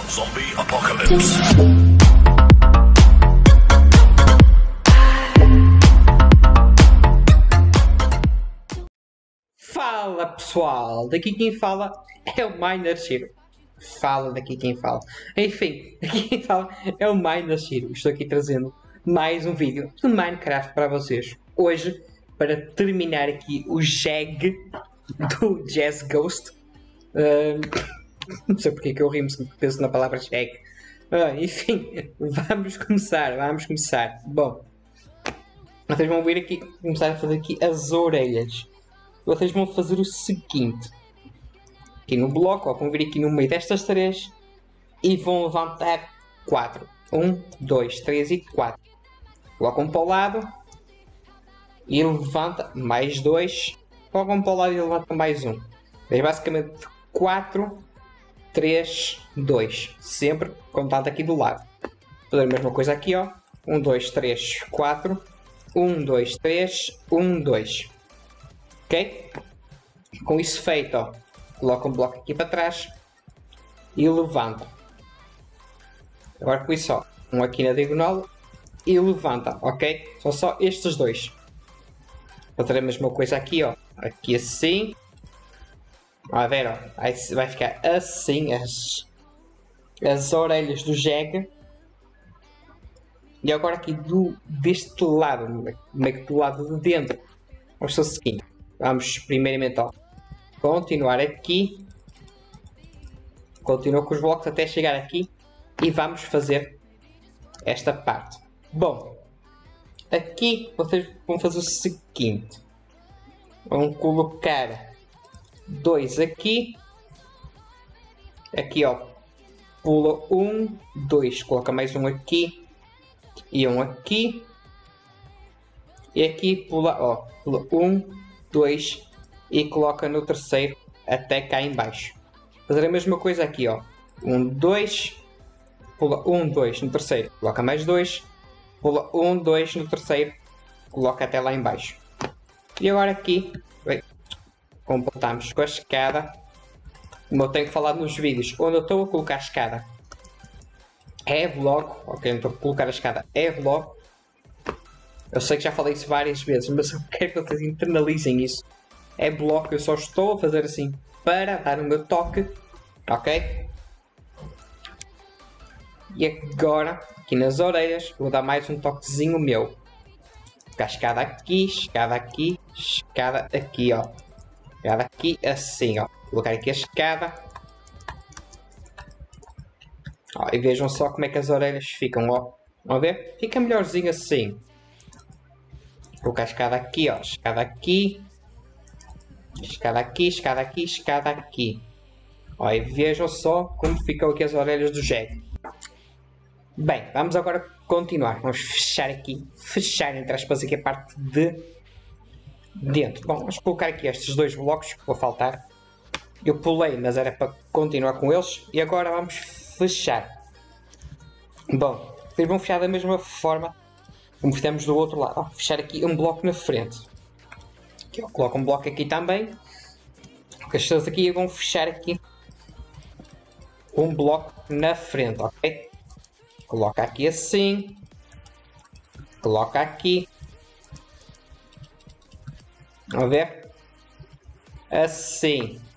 Zombie Apocalypse. Fala pessoal, daqui quem fala é o Miner Shiro. Fala daqui quem fala. Enfim, daqui quem fala é o Miner Shiro. Estou aqui trazendo mais um vídeo de Minecraft para vocês. Hoje, para terminar aqui o Jag do Jazz Ghost. Não sei porque que eu rimo se penso na palavra Jag. Enfim, vamos começar. Bom, vocês vão ver aqui, começar a fazer aqui as orelhas. Vocês vão fazer o seguinte. Aqui no bloco, vão vir aqui no meio destas três e vão levantar 4. 1, 2, 3 e 4. Colocam para o lado e levanta mais 2. Colocam para o lado e levanta mais 1. É basicamente 4, 3, 2. Sempre contado aqui do lado. Fazer a mesma coisa aqui, ó. 1, 2, 3, 4. 1, 2, 3, 1, 2. Ok? Com isso feito, ó, coloca um bloco aqui para trás e levanta. Agora com isso, ó, um aqui na diagonal e levanta, ok? São só estes dois. Vou fazer a mesma coisa aqui, ó, aqui assim. A ver, ó, vai ficar assim as orelhas do Jag. E agora aqui deste lado, meio que do lado de dentro, vamos fazer o seguinte. Vamos primeiramente, ó, continuar aqui. Continua com os blocos até chegar aqui. E vamos fazer esta parte. Bom, aqui vocês vão fazer o seguinte. Vão colocar 2 aqui. Aqui, ó, pula 1, 2. Coloca mais um aqui. E um aqui. E aqui pula, ó, pula 1, 2 e coloca no terceiro até cá em baixo. Fazer a mesma coisa aqui, ó. 1, 2, pula 1, 2 no terceiro, coloca mais 2, pula 1, 2 no terceiro, coloca até lá em baixo. E agora aqui, completamos com a escada. Como eu tenho falado nos vídeos, onde eu estou a colocar a escada é bloco, ok, não estou a colocar a escada é bloco. Eu sei que já falei isso várias vezes, mas eu quero que vocês internalizem isso. É bloco, eu só estou a fazer assim para dar o meu toque, ok? E agora, aqui nas orelhas, vou dar mais um toquezinho meu. A escada aqui, escada aqui, ó. Escada aqui, assim, ó. Vou colocar aqui a escada. Ó, e vejam só como é que as orelhas ficam, ó. Vão ver? Fica melhorzinho assim. Vou colocar a escada aqui, ó. Escada aqui. Escada aqui, escada aqui, escada aqui. Ó, e vejam só como ficam aqui as orelhas do Jag. Bem, vamos agora continuar. Vamos fechar aqui. Fechar, entre aspas, aqui a parte de dentro. Bom, vamos colocar aqui estes dois blocos que vou faltar. Eu pulei, mas era para continuar com eles. E agora vamos fechar. Bom, vocês vão fechar da mesma forma como fizemos do outro lado. Ó, fechar aqui um bloco na frente. Aqui, ó, coloco um bloco aqui também. As pessoas aqui vão fechar aqui um bloco na frente, ok? Coloca aqui assim. Coloca aqui. Vamos ver? Assim.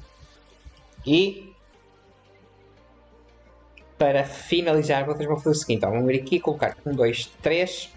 E para finalizar, vocês vão fazer o seguinte, ó, vão vir aqui e colocar 1, 2, 3,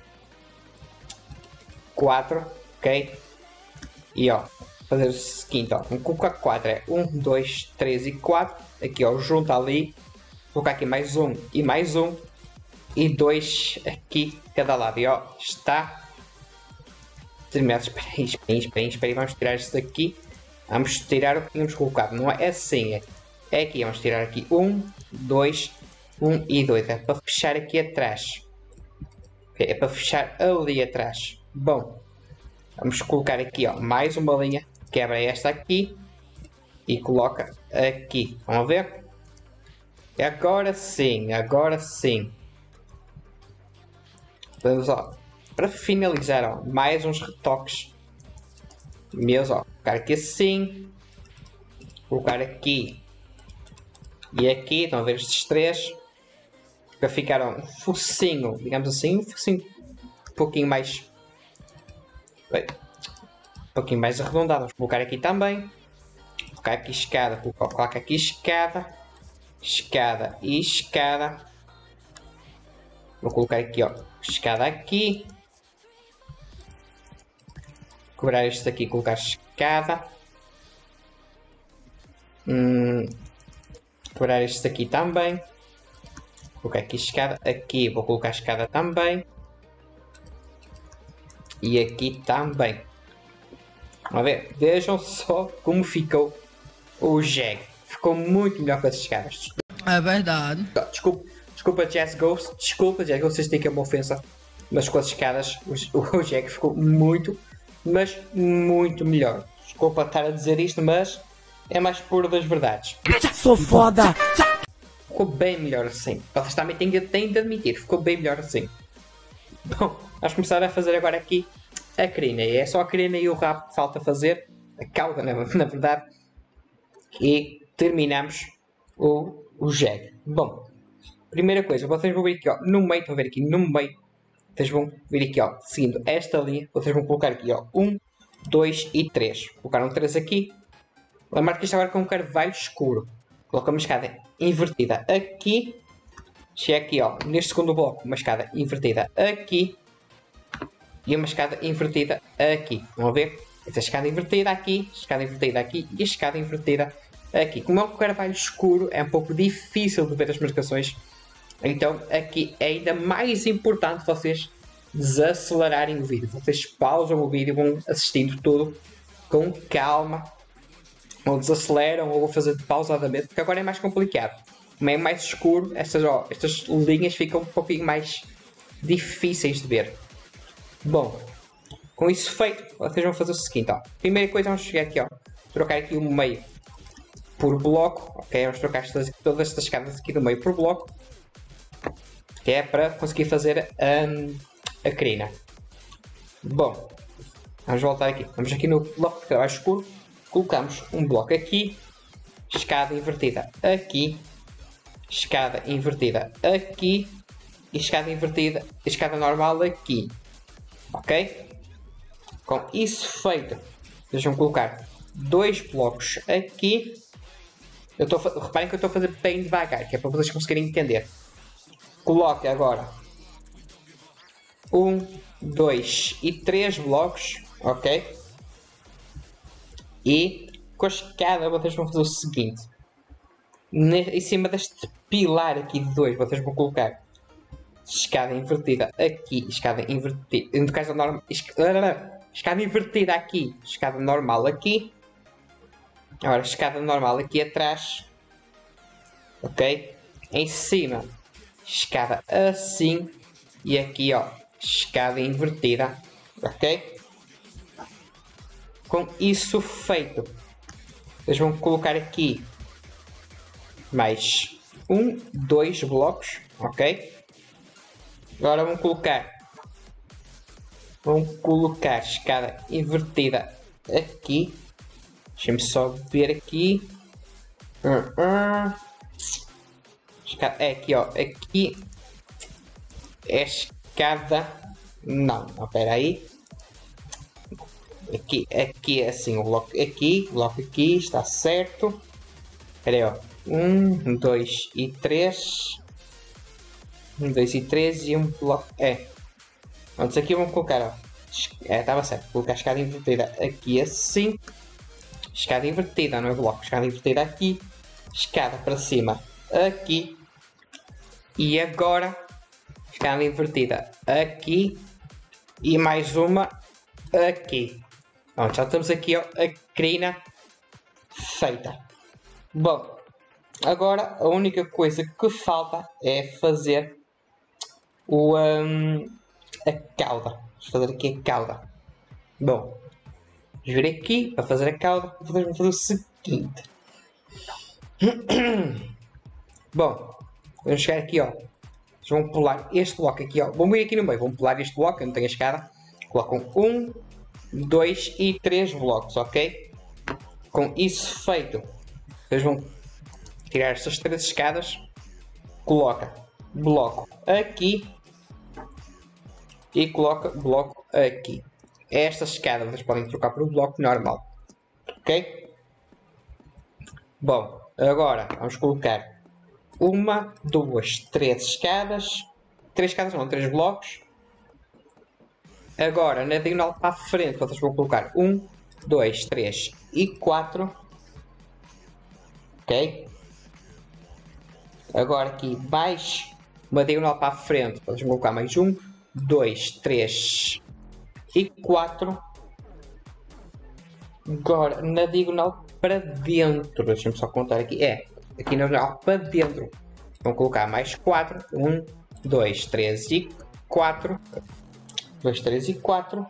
4, ok? E ó, fazer o seguinte, ó, vamos colocar 4, é 1, 2, 3 e 4, aqui ó, junto ali, colocar aqui mais um e 2 aqui cada lado, e ó, está terminado. Espera aí, vamos tirar isto daqui, vamos tirar o que tínhamos colocado, não é assim, é aqui, vamos tirar aqui 1, 2, 1 e 2, é para fechar aqui atrás, é para fechar ali atrás. Bom, vamos colocar aqui, ó, mais uma linha, quebra esta aqui e coloca aqui, vamos ver? Agora sim, vamos, ó, para finalizar, ó, mais uns retoques meus, ó, colocar aqui assim, colocar aqui E aqui, estão a ver estes três, para ficar um focinho, digamos assim, um focinho um pouquinho mais... Bem, um pouquinho mais arredondado. Vamos colocar aqui também. Colocar aqui escada, colocar aqui escada. Escada e escada. Vou colocar aqui, ó, escada aqui. Cobrar este aqui, colocar escada. Cobrar este aqui também. Vou colocar aqui escada. Aqui vou colocar escada também. E aqui também. Vamos ver. Vejam só como ficou o jegue. Ficou muito melhor com as escadas. É verdade. Desculpa Jazz Ghost. Desculpa Jazz Ghost, vocês têm que é uma ofensa. Mas com as escadas o jegue ficou muito, mas muito melhor. Desculpa estar a dizer isto, mas é mais puro das verdades. Sou foda! Ficou bem melhor assim. Vocês também têm de admitir. Ficou bem melhor assim. Bom, vamos começar a fazer agora aqui a crina. É só a crina e o rabo que falta fazer. A cauda, na verdade. E terminamos o jegue. Bom, primeira coisa. Vocês vão ver aqui, ó, no meio. Estão a ver aqui no meio. Vocês vão vir aqui, ó, seguindo esta linha. Vocês vão colocar aqui, ó, 1, 2 e 3. Colocaram 3 aqui. Lembrar que isto agora é com um carvalho escuro. Coloca uma escada invertida aqui. Chega aqui, ó, neste segundo bloco, uma escada invertida aqui. E uma escada invertida aqui. Vão ver? Esta escada invertida aqui, escada invertida aqui e a escada invertida aqui. Como é um carvalho escuro, é um pouco difícil de ver as marcações. Então aqui é ainda mais importante vocês desacelerarem o vídeo. Vocês pausam o vídeo, vão assistindo tudo com calma. Ou desaceleram ou vão fazer pausadamente, porque agora é mais complicado. Como é mais escuro, estas linhas ficam um pouquinho mais difíceis de ver. Bom, com isso feito, vocês vão fazer o seguinte, ó. Primeira coisa, vamos chegar aqui, ó. Trocar aqui o meio por bloco, ok? Vamos trocar todas estas escadas aqui do meio por bloco. Que é para conseguir fazer a crina. Bom, vamos voltar aqui. Vamos aqui no bloco de carvalho escuro. Colocamos um bloco aqui. Escada invertida aqui. Escada invertida aqui. E escada invertida, escada normal aqui. Ok? Com isso feito, deixam colocar 2 blocos aqui. Reparem que eu estou a fazer bem devagar, que é para vocês conseguirem entender. Coloque agora 1, 2 e 3 blocos, ok? E com a escada vocês vão fazer o seguinte. Em cima deste pilar aqui de 2, vocês vão colocar escada invertida aqui, escada invertida, no caso normal, escada invertida aqui, escada normal aqui. Agora escada normal aqui atrás, ok? Em cima, escada assim e aqui, ó, escada invertida, ok? Com isso feito, vocês vão colocar aqui mais 1, 2 blocos, ok? Agora vão colocar escada invertida aqui. Deixa-me só ver aqui. É aqui, ó. Aqui é escada. Não, espera aí. Aqui é assim, o bloco aqui, está certo. Espera aí, ó. 1, 2 e 3. 1, 2 e 3 e um bloco. Antes aqui vamos colocar, ó. Estava certo. Vou colocar a escada invertida aqui assim. Escada invertida, não é bloco. Escada invertida aqui. Escada para cima aqui. E agora escada invertida aqui. E mais uma aqui. Pronto, já estamos aqui, ó, a crina feita. Bom, agora a única coisa que falta é fazer a cauda. Vamos fazer aqui a cauda. Bom, vamos vir aqui para fazer a cauda. Vamos fazer o seguinte. Bom, vamos chegar aqui, ó. Vão pular este bloco aqui, ó. Vão vir aqui no meio. Vão pular este bloco, eu não tenho a escada. Colocam 1, 2 e 3 blocos, ok? Com isso feito, vocês vão tirar estas 3 escadas, coloca bloco aqui e coloca bloco aqui. Estas escadas vocês podem trocar por um bloco normal, ok? Bom, agora vamos colocar 1, 2, 3 escadas, 3 escadas não, 3 blocos. Agora na diagonal para a frente vocês vão colocar 1, 2, 3 e 4, ok? Agora aqui mais uma diagonal para a frente, vocês vão colocar mais 1, 2, 3 e 4. Agora na diagonal para dentro, deixa-me só contar aqui, aqui na diagonal para dentro, vão colocar mais 4, 1, 2, 3 e 4, 2, 3 e 4,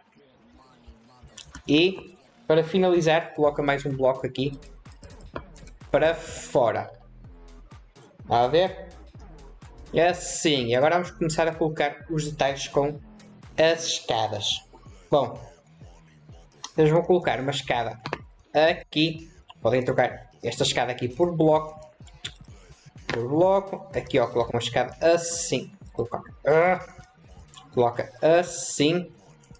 e para finalizar coloca mais um bloco aqui para fora. A ver? Assim, e agora vamos começar a colocar os detalhes com as escadas. Bom, eles vão colocar uma escada aqui, podem trocar esta escada aqui por bloco, aqui ó, coloca uma escada assim, coloca assim,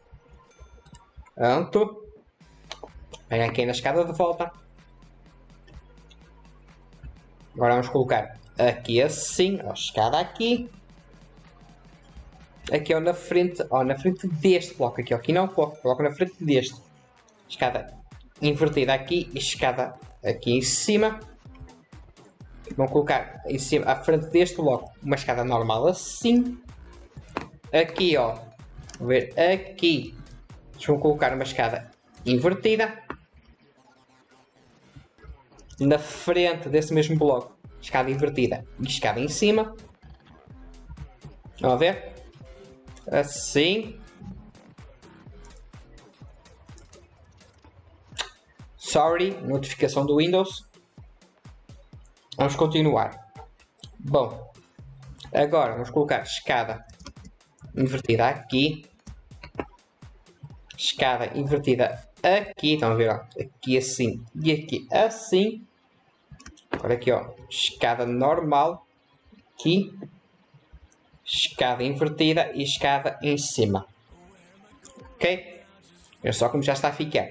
pronto, vem aqui na escada de volta, agora vamos colocar aqui assim, ó, escada aqui, aqui ó, na frente deste bloco aqui, ó, aqui não coloco na frente deste, escada invertida aqui e escada aqui em cima. Vão colocar em cima, à frente deste bloco, uma escada normal assim. Aqui ó, vou ver aqui, vão colocar uma escada invertida. Na frente desse mesmo bloco, escada invertida e escada em cima. Vão ver? Assim. Sorry, notificação do Windows. Vamos continuar. Bom, agora vamos colocar escada invertida aqui. Escada invertida aqui. Estão a ver? Ó, aqui assim e aqui assim. Agora aqui ó, escada normal. Aqui. Escada invertida e escada em cima. Ok? É só como já está a ficar.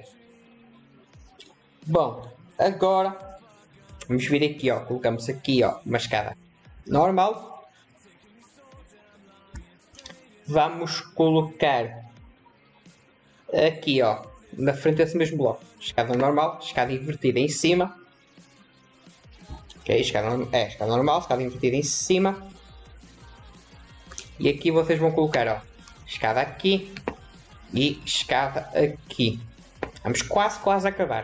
Bom, agora vamos vir aqui, ó, colocamos aqui, ó, uma escada normal. Vamos colocar aqui, ó, na frente desse mesmo bloco, escada normal, escada invertida em cima. Ok, escada normal, escada invertida em cima. E aqui vocês vão colocar, ó, escada aqui e escada aqui. Vamos quase a acabar.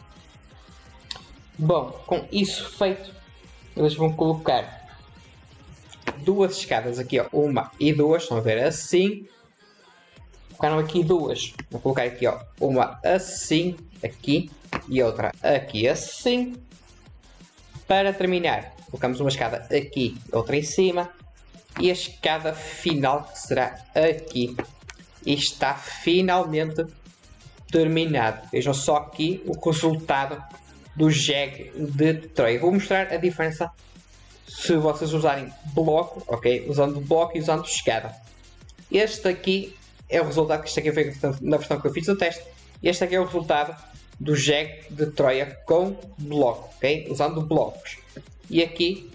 Bom, com isso feito, eles vão colocar 2 escadas aqui, ó, 1 e 2, estão a ver assim. Colocaram aqui 2, vou colocar aqui, ó, uma assim, aqui, e outra aqui assim. Para terminar, colocamos uma escada aqui, outra em cima, e a escada final que será aqui. E está finalmente terminado. Vejam só aqui o resultado do jegue de Troia. Vou mostrar a diferença se vocês usarem bloco, ok? Usando bloco e usando escada. Este aqui é o resultado, que isto aqui foi na versão que eu fiz do teste. Este aqui é o resultado do jegue de Troia com bloco, ok? Usando blocos. E aqui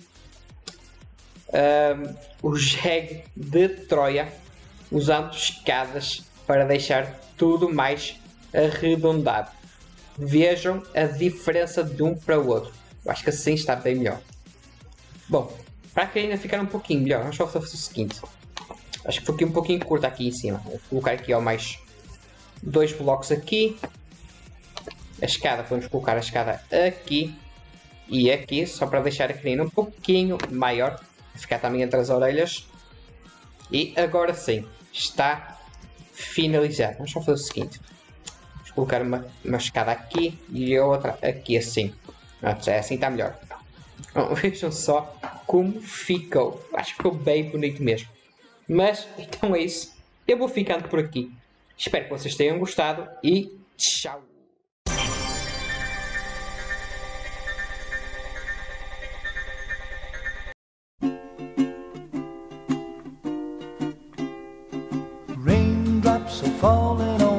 o jegue de Troia usando escadas para deixar tudo mais arredondado. Vejam a diferença de um para o outro. Eu acho que assim está bem melhor. Bom, para que ainda ficar um pouquinho melhor, vamos só fazer o seguinte. Acho que foi aqui um pouquinho curto aqui em cima. Vou colocar aqui ó, mais 2 blocos aqui. A escada, podemos colocar a escada aqui e aqui, só para deixar a crina um pouquinho maior. Ficar também entre as orelhas. E agora sim, está finalizado. Vamos só fazer o seguinte. Vamos colocar uma escada aqui e a outra aqui assim. Assim está melhor. Bom, vejam só como ficou. Acho que ficou bem bonito mesmo. Mas, então é isso. Eu vou ficando por aqui. Espero que vocês tenham gostado e tchau!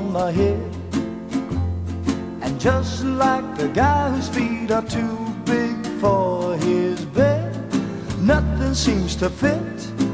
on the head. And just like the guy whose feet are too big for his bed, nothing seems to fit.